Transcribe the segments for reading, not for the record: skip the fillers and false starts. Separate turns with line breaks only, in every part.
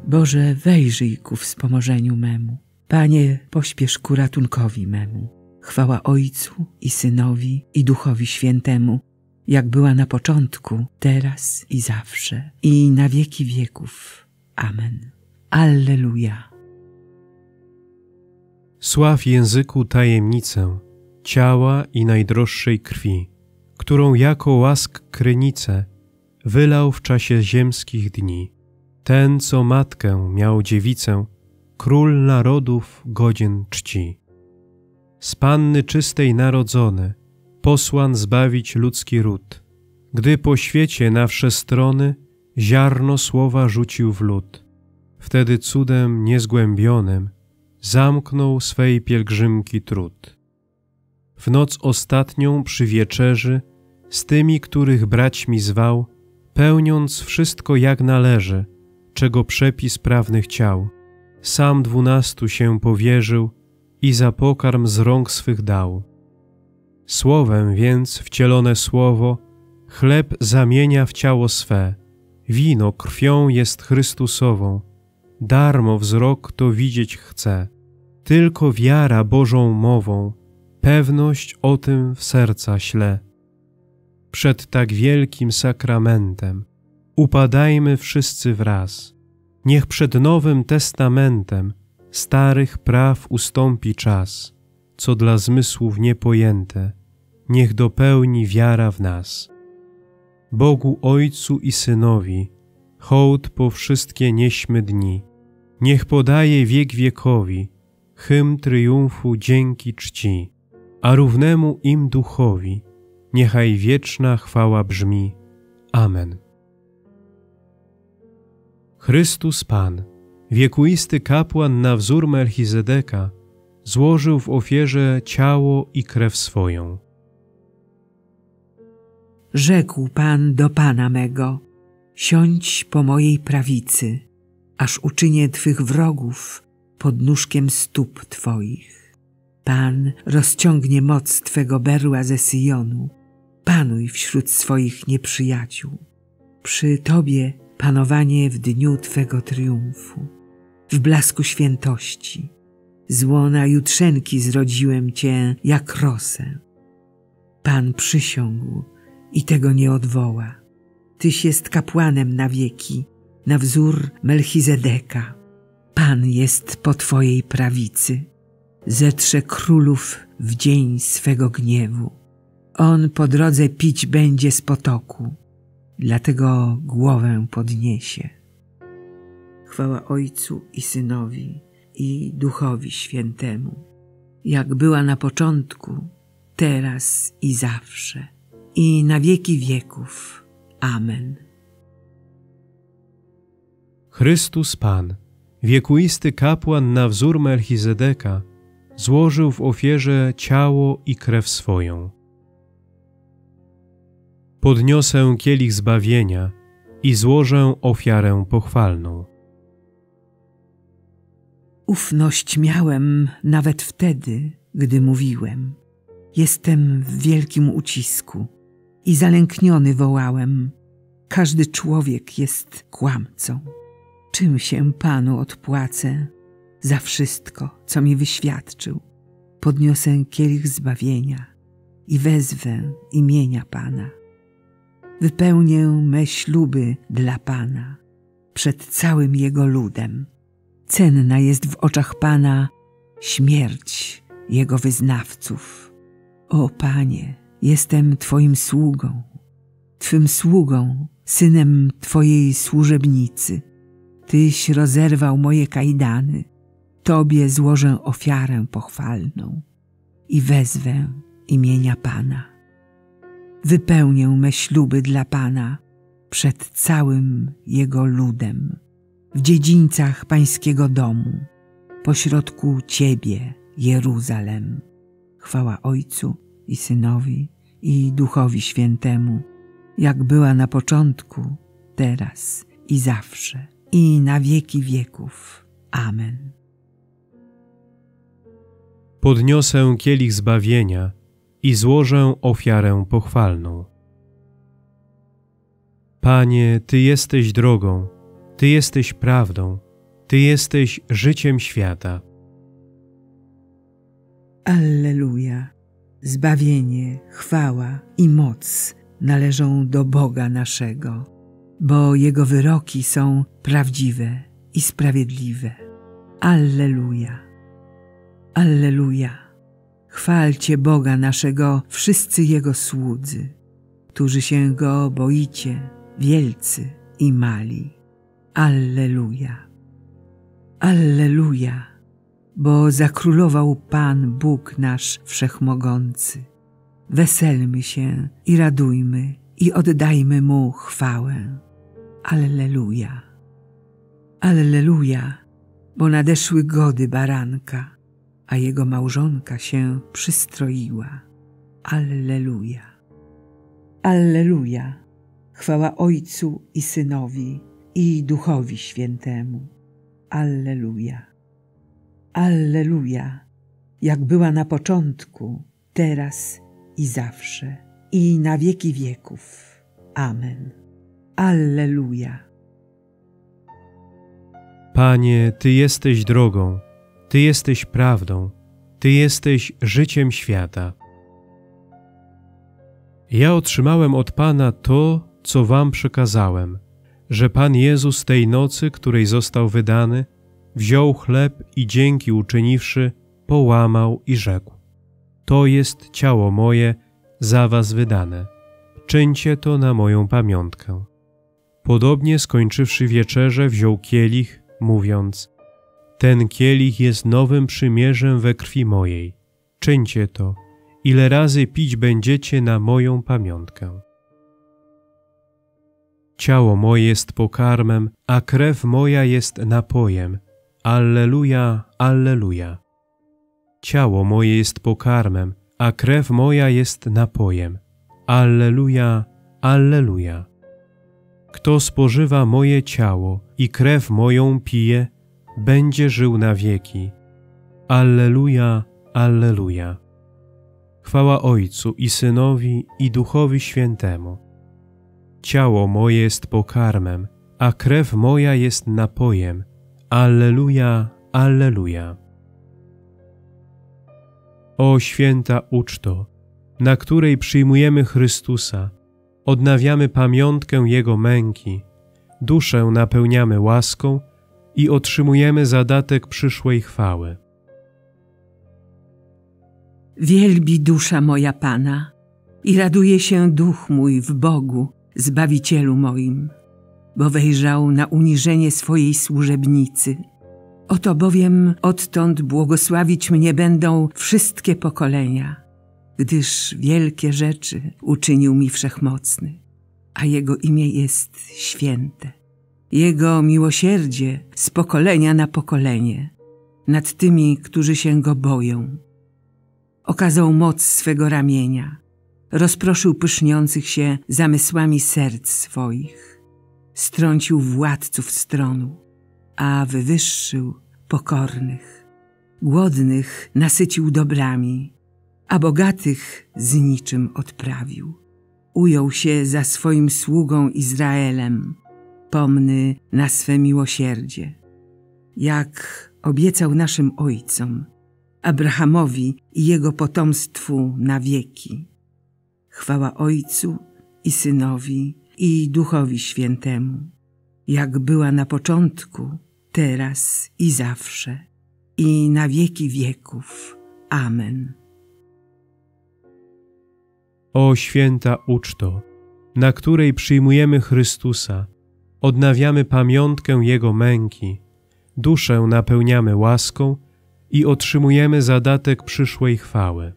Boże, wejrzyj ku wspomożeniu memu. Panie, pośpiesz ku ratunkowi memu. Chwała Ojcu i Synowi, i Duchowi Świętemu, jak była na początku, teraz i zawsze, i na wieki wieków. Amen. Alleluja.
Sław języku tajemnicę ciała i najdroższej krwi, którą jako łask krynicę wylał w czasie ziemskich dni. Ten, co matkę miał dziewicę, król narodów godzien czci. Z panny czystej narodzony, posłan zbawić ludzki ród, gdy po świecie na wsze strony ziarno słowa rzucił w lud. Wtedy cudem niezgłębionym zamknął swej pielgrzymki trud. W noc ostatnią przy wieczerzy z tymi, których braćmi zwał, pełniąc wszystko jak należy, czego przepis prawny chciał, sam 12 się powierzył i za pokarm z rąk swych dał. Słowem więc wcielone słowo chleb zamienia w ciało swe, wino krwią jest Chrystusową, darmo wzrok to widzieć chce, tylko wiara Bożą mową, pewność o tym w serca śle. Przed tak wielkim sakramentem upadajmy wszyscy wraz, niech przed Nowym Testamentem starych praw ustąpi czas, co dla zmysłów niepojęte, niech dopełni wiara w nas. Bogu Ojcu i Synowi hołd po wszystkie nieśmy dni, niech podaje wiek wiekowi hymn triumfu dzięki czci, a równemu im Duchowi niechaj wieczna chwała brzmi. Amen. Chrystus Pan, wiekuisty kapłan na wzór Melchizedeka, złożył w ofierze ciało i krew swoją.
Rzekł Pan do Pana mego, siądź po mojej prawicy, aż uczynię Twych wrogów podnóżkiem stóp Twoich. Pan rozciągnie moc Twego berła ze Syjonu, panuj wśród swoich nieprzyjaciół. Przy Tobie panowanie w dniu Twego triumfu, w blasku świętości. Z łona jutrzenki zrodziłem Cię jak rosę. Pan przysiągł i tego nie odwoła. Tyś jest kapłanem na wieki, na wzór Melchizedeka. Pan jest po Twojej prawicy. Zetrze królów w dzień swego gniewu. On po drodze pić będzie z potoku, dlatego głowę podniesie. Chwała Ojcu i Synowi, i Duchowi Świętemu, jak była na początku, teraz i zawsze, i na wieki wieków. Amen.
Chrystus Pan, wiekuisty kapłan na wzór Melchizedeka, złożył w ofierze ciało i krew swoją. Podniosę kielich zbawienia i złożę ofiarę pochwalną.
Ufność miałem nawet wtedy, gdy mówiłem. Jestem w wielkim ucisku i zalękniony wołałem. Każdy człowiek jest kłamcą. Czym się Panu odpłacę za wszystko, co mi wyświadczył? Podniosę kielich zbawienia i wezwę imienia Pana. Wypełnię me śluby dla Pana przed całym Jego ludem. Cenna jest w oczach Pana śmierć Jego wyznawców. O Panie, jestem Twoim sługą, Twym sługą, synem Twojej służebnicy. Tyś rozerwał moje kajdany, Tobie złożę ofiarę pochwalną i wezwę imienia Pana. Wypełnię me śluby dla Pana przed całym Jego ludem, w dziedzińcach Pańskiego domu, pośrodku Ciebie, Jeruzalem. Chwała Ojcu i Synowi, i Duchowi Świętemu, jak była na początku, teraz i zawsze, i na wieki wieków. Amen.
Podniosę kielich zbawienia i złożę ofiarę pochwalną. Panie, Ty jesteś drogą, Ty jesteś prawdą Ty jesteś życiem świata.
Alleluja! Zbawienie, chwała i moc należą do Boga naszego, bo Jego wyroki są prawdziwe i sprawiedliwe. Alleluja! Alleluja! Chwalcie Boga naszego wszyscy Jego słudzy, którzy się Go boicie, wielcy i mali. Alleluja! Alleluja! Bo zakrólował Pan Bóg nasz Wszechmogący. Weselmy się i radujmy i oddajmy Mu chwałę. Alleluja! Alleluja! Bo nadeszły gody baranka, a jego małżonka się przystroiła. Alleluja! Alleluja! Chwała Ojcu i Synowi i Duchowi Świętemu. Alleluja! Alleluja! Jak była na początku, teraz i zawsze, i na wieki wieków. Amen. Alleluja!
Panie, Ty jesteś drogą, Ty jesteś prawdą, Ty jesteś życiem świata. Ja otrzymałem od Pana to, co wam przekazałem, że Pan Jezus tej nocy, której został wydany, wziął chleb i dzięki uczyniwszy, połamał i rzekł: To jest ciało moje, za was wydane. Czyńcie to na moją pamiątkę. Podobnie skończywszy wieczerzę, wziął kielich, mówiąc: Ten kielich jest nowym przymierzem we krwi mojej. Czyńcie to, ile razy pić będziecie na moją pamiątkę. Ciało moje jest pokarmem, a krew moja jest napojem. Alleluja, alleluja. Ciało moje jest pokarmem, a krew moja jest napojem. Alleluja, alleluja. Kto spożywa moje ciało i krew moją pije, będzie żył na wieki. Alleluja, alleluja. Chwała Ojcu i Synowi i Duchowi Świętemu. Ciało moje jest pokarmem, a krew moja jest napojem. Alleluja, alleluja. O święta uczto, na której przyjmujemy Chrystusa, odnawiamy pamiątkę Jego męki, duszę napełniamy łaską i otrzymujemy zadatek przyszłej chwały.
Wielbi dusza moja Pana i raduje się duch mój w Bogu, Zbawicielu moim, bo wejrzał na uniżenie swojej służebnicy. Oto bowiem odtąd błogosławić mnie będą wszystkie pokolenia, gdyż wielkie rzeczy uczynił mi Wszechmocny, a Jego imię jest święte. Jego miłosierdzie z pokolenia na pokolenie nad tymi, którzy się Go boją. Okazał moc swego ramienia, rozproszył pyszniących się zamysłami serc swoich, strącił władców stronu, a wywyższył pokornych. Głodnych nasycił dobrami, a bogatych z niczym odprawił. Ujął się za swoim sługą Izraelem, pomny na swe miłosierdzie, jak obiecał naszym ojcom, Abrahamowi i jego potomstwu na wieki. Chwała Ojcu i Synowi i Duchowi Świętemu, jak była na początku, teraz i zawsze, i na wieki wieków. Amen.
O święta uczto, na której przyjmujemy Chrystusa, odnawiamy pamiątkę Jego męki, duszę napełniamy łaską i otrzymujemy zadatek przyszłej chwały.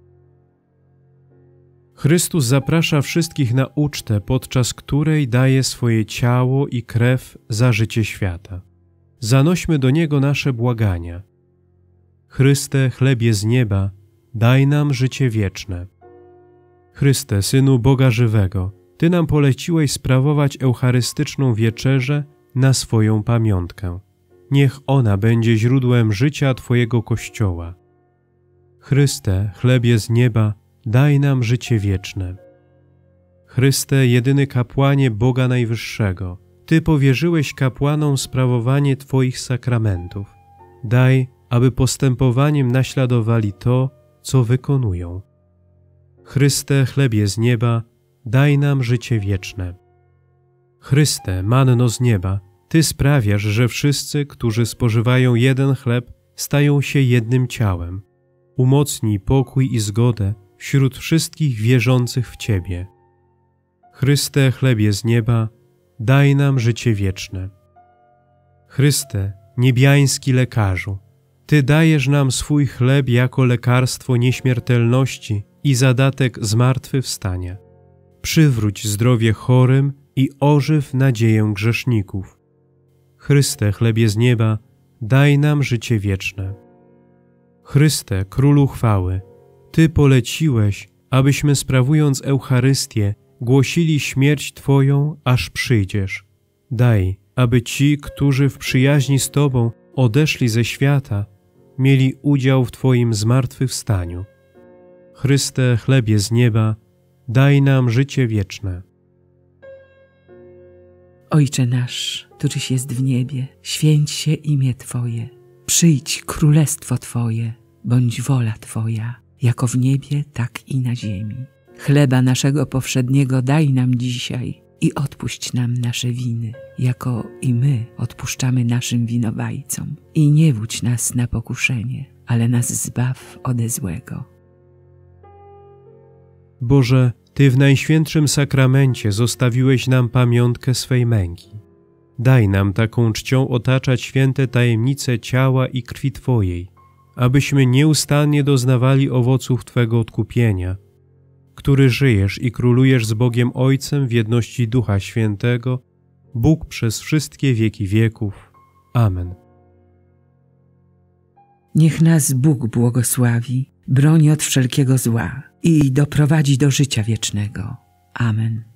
Chrystus zaprasza wszystkich na ucztę, podczas której daje swoje ciało i krew za życie świata. Zanośmy do Niego nasze błagania. Chryste, chlebie z nieba, daj nam życie wieczne. Chryste, Synu Boga żywego, Ty nam poleciłeś sprawować eucharystyczną wieczerzę na swoją pamiątkę. Niech ona będzie źródłem życia Twojego Kościoła. Chryste, chlebie z nieba, daj nam życie wieczne. Chryste, jedyny kapłanie Boga Najwyższego, Ty powierzyłeś kapłanom sprawowanie Twoich sakramentów. Daj, aby postępowaniem naśladowali to, co wykonują. Chryste, chlebie z nieba, daj nam życie wieczne. Chryste, manno z nieba, Ty sprawiasz, że wszyscy, którzy spożywają jeden chleb, stają się jednym ciałem. Umocnij pokój i zgodę wśród wszystkich wierzących w Ciebie. Chryste, chlebie z nieba, daj nam życie wieczne. Chryste, niebiański lekarzu, Ty dajesz nam swój chleb jako lekarstwo nieśmiertelności i zadatek zmartwychwstania. Przywróć zdrowie chorym i ożyw nadzieję grzeszników. Chryste, chlebie z nieba, daj nam życie wieczne. Chryste, Królu chwały, Ty poleciłeś, abyśmy sprawując Eucharystię głosili śmierć Twoją, aż przyjdziesz. Daj, aby ci, którzy w przyjaźni z Tobą odeszli ze świata, mieli udział w Twoim zmartwychwstaniu. Chryste, chlebie z nieba, daj nam życie wieczne.
Ojcze nasz, któryś jest w niebie, święć się imię Twoje. Przyjdź królestwo Twoje, bądź wola Twoja, jako w niebie, tak i na ziemi. Chleba naszego powszedniego daj nam dzisiaj i odpuść nam nasze winy, jako i my odpuszczamy naszym winowajcom. I nie wódź nas na pokuszenie, ale nas zbaw ode złego.
Boże, Ty w Najświętszym Sakramencie zostawiłeś nam pamiątkę swej męki. Daj nam taką czcią otaczać święte tajemnice ciała i krwi Twojej, abyśmy nieustannie doznawali owoców Twego odkupienia, który żyjesz i królujesz z Bogiem Ojcem w jedności Ducha Świętego, Bóg przez wszystkie wieki wieków. Amen.
Niech nas Bóg błogosławi, broni od wszelkiego zła i doprowadzi do życia wiecznego. Amen.